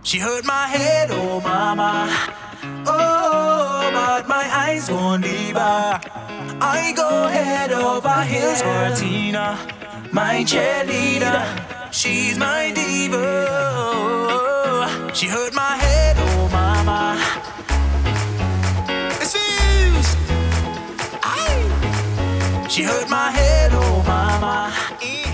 She hurt my head, oh mama. Oh, but my eyes won't leave her. I go head over heels for Tina, my cheerleader. She's my diva. She hurt my head, oh mama. It's fused. Aye. She hurt my head, oh mama.